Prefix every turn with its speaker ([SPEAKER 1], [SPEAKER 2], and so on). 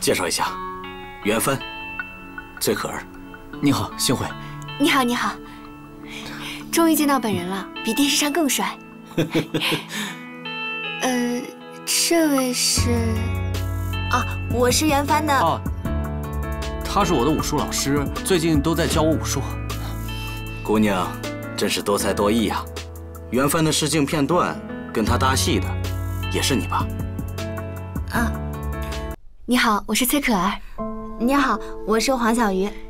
[SPEAKER 1] 介绍一下，袁帆、崔可儿。
[SPEAKER 2] 你好，幸会。
[SPEAKER 3] 你好，你好。终于见到本人了，比电视上更帅。这位是？啊，我是袁帆的。
[SPEAKER 2] 哦，他是我的武术老师，最近都在教我武术。
[SPEAKER 1] 姑娘，真是多才多艺啊！袁帆的试镜片段，跟他搭戏的，也是你吧？
[SPEAKER 3] 啊，你好，我是崔可儿。你好，我是黄小鱼。